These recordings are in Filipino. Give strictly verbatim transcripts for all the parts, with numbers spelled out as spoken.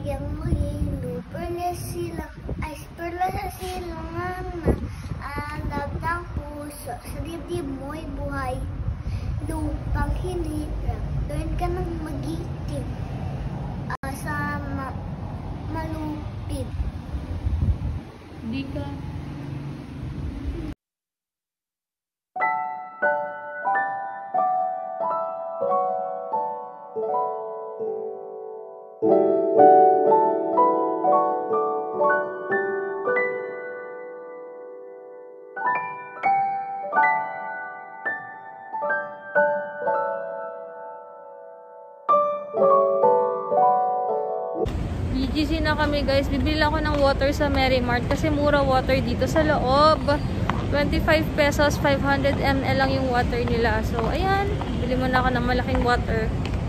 yang mahilo, perlas sila, ay perlas sila nga na alab ng puso, sa dibdib mo'y buhay, lupang hinirap, doon ka nang magitim, uh, sa ma malupit. Di ka. B G C na kami guys. Bibili ako ng water sa Merrimart kasi mura water dito sa loob. twenty-five pesos, five hundred milliliters lang yung water nila. So ayan, bili muna ako ng malaking water.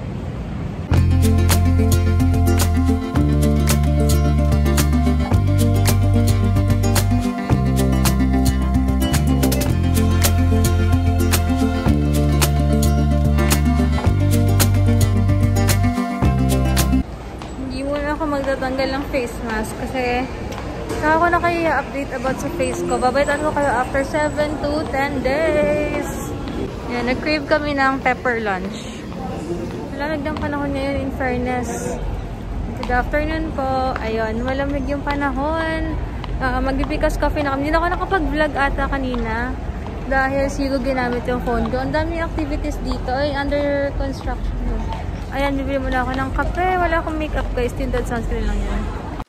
Magtatanggal ng face mask kasi saka ko na kayo i-update about sa face ko. Babaitan ko kayo after seven to ten days. Yan, nag-crave kami ng pepper lunch. Malamig ng panahon ngayon in fairness. Good afternoon po. Ayun, malamig yung panahon. Uh, Magbibikas coffee na kami. Hindi na ako nakapag-vlog ata kanina dahil siguro ginamit yung phone ko. Ang daming activities dito. Ay, under construction. Ayan, bibili muna ako ng kape. Wala akong makeup guys. Tinted sunscreen lang yan.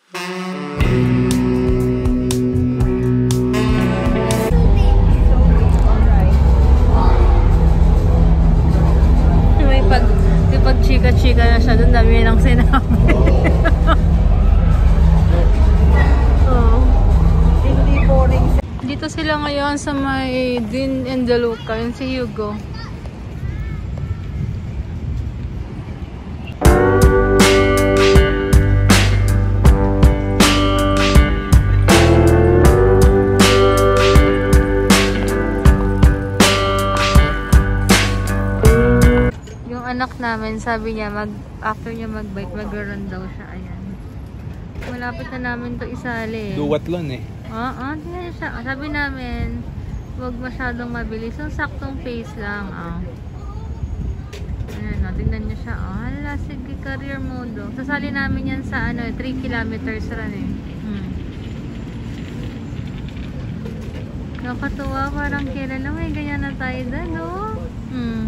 May pag, may pag chika-chika na siya. Doon dami nang sinabi. Oh. Hindi boring. Dito sila ngayon sa may Dean and DeLuca. Yun si Hugo. Anak namin, sabi niya, mag, after niya mag-bike, mag-run daw siya. Ayan. Malapit na namin to isali. Duwatlon eh. Oo, uh, siya. Sabi namin, huwag masyadong mabilis. Yung saktong pace lang. Oh. Ayan, no, tingnan niyo siya. Oh, hala, sige, career mode. Oh. Sasali namin yan sa ano, three kilometers run eh. Hmm. Nakatuwa, parang kailan lang may ganyan na tayo doon, no? Hmm.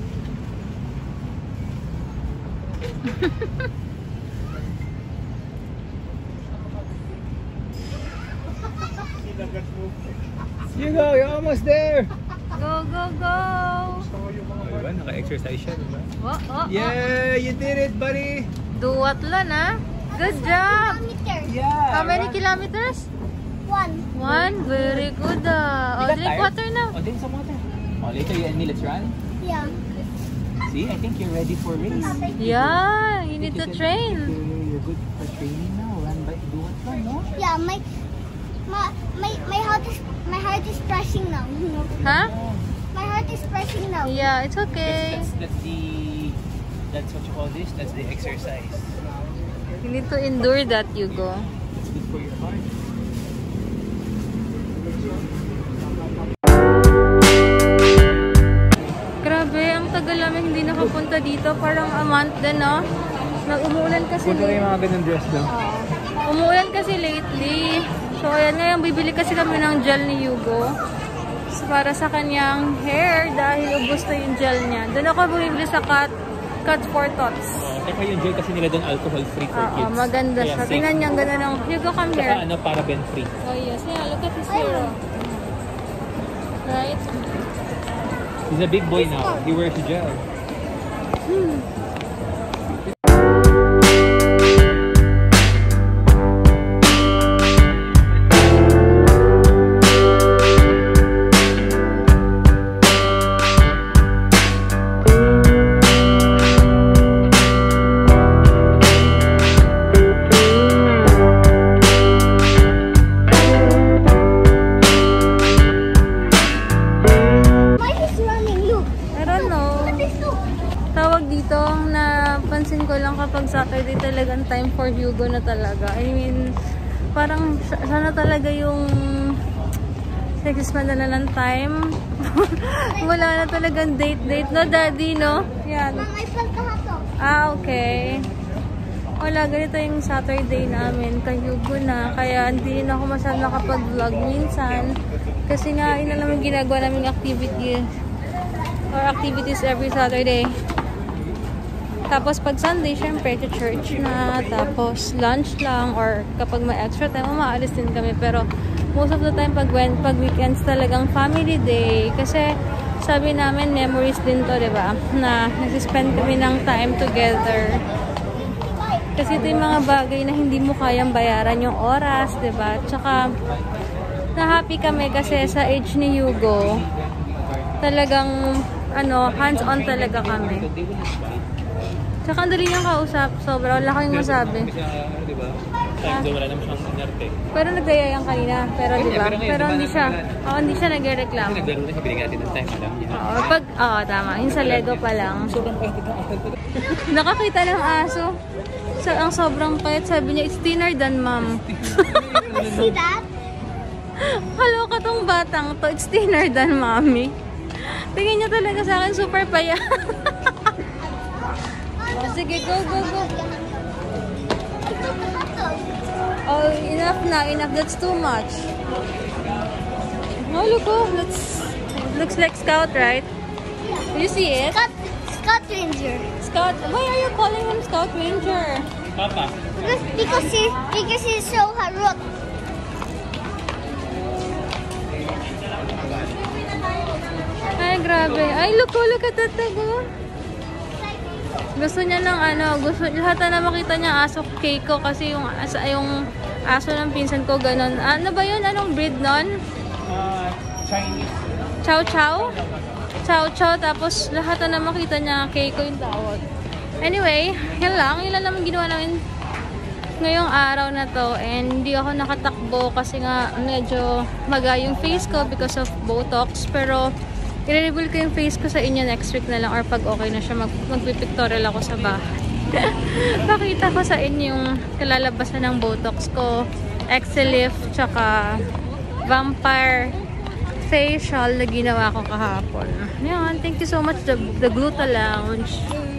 You go, you're almost there. Go, go, go. Diba? Naka-exercise siya, diba? Oh, oh, yeah, you did it, buddy. Duwatlon, ah. Good job. Yeah. How many kilometers? One. One. Very good. Ah. Oh, drink water now. Oh, drink some water. Oh, later you and me, let's run. Yeah. See, I think you're ready for race. Yeah, you need to train. You're good for training now. Run by Duwatlon, no? Yeah, my my my my heart is my heart is pressing now. Huh? My heart is pressing now. Yeah, it's okay. That's, that's, that's the that's what you call this. That's the exercise. You need to endure that, Hugo. It's good for your heart. Tagal namin hindi nakapunta dito. Parang a month din, no? Nag-umuulan kasi. Punta kayo mga ganun dress, no? Uh, umuulan kasi lately. So, ayan ngayon, bibili kasi kami ng gel ni Hugo. So, para sa kanyang hair dahil ubos na yung gel niya. Doon ako bumibili sa Cut, Cut for Tots. Uh, Teka yung gel kasi nila doon alcohol-free for uh, kids. Oo, maganda siya. Tingnan niya, ang ganda ng... Hugo, come here. Saka ano, paraben-free. Oh, yes. Yeah, look at his hair. Right? He's a big boy now. He wears a gel. Hmm. Tawag dito, time for Hugo na talaga. I mean, parang sana talaga yung six months na ng time. Wala na talagang date-date, no, Daddy, no? Yan. Ma'am, ay pagkahato. Ah, okay. Wala, ganito yung Saturday namin. Kay Hugo na. Kaya hindi na ako masyadong nakapag-vlog minsan. Kasi nga, yun na naman ginagawa namin activity or activities every Saturday. Tapos pag Sunday, syempre, to church na. Tapos lunch lang or kapag may extra time, umaalis din kami. Pero most of the time, pag, when, pag weekends talagang family day. Kasi sabi namin, memories din to, diba? Na nag-spend kami ng time together. Kasi ito yung mga bagay na hindi mo kayang bayaran yung oras, diba? Tsaka, na-happy kami kasi sa age ni Hugo, talagang, ano, hands-on talaga kami. Tsaka, ang dali niyang kausap. Sobra, wala kang masabi. Ah. Pero nagdaya yan kanina. Pero, diba? Pero hindi siya, oh, hindi siya nagre-reklamo. Oo, pag, oo, tama. Yung sa Lego pa lang. Nakakita ng aso. So, ang sobrang payat, sabi niya, it's thinner than mom. See that? Kaloka tong batang to, it's thinner than mommy. Tingin niya talaga sa akin, super payat. Oh, sige, go, go, go. Oh, enough na, enough. That's too much. Oh, look, oh, that's, looks like Scout, right? Do you see it? Scott, Scott Ranger. Scout, why are you calling him Scout Ranger? Papa. Because, because, he, because he's so harot. Ay, grabe. Ay, look, oh, look at that tago. Gusto niya ng ano, gusto lahat na makita niya aso Keiko kasi yung as, yung aso ng pinsan ko ganun. Ano ba 'yun? Anong breed nun? Uh, Chinese. Chow Chow? Chow Chow tapos lahat na makita niya Keiko yung tawag. Anyway, yun lang, yun lang naman ginawa namin ngayong araw na to and hindi ako nakatakbo kasi nga medyo maga yung face ko because of Botox pero i-reveal ko yung face ko sa inyo next week na lang or pag okay na siya, mag magpipictorial ako sa bahay. Pakita ko sa inyo yung kalalabasan ng Botox ko, Excelif, tsaka Vampire Facial na ginawa ko kahapon. Yan, thank you so much, the, the Gluta Lounge.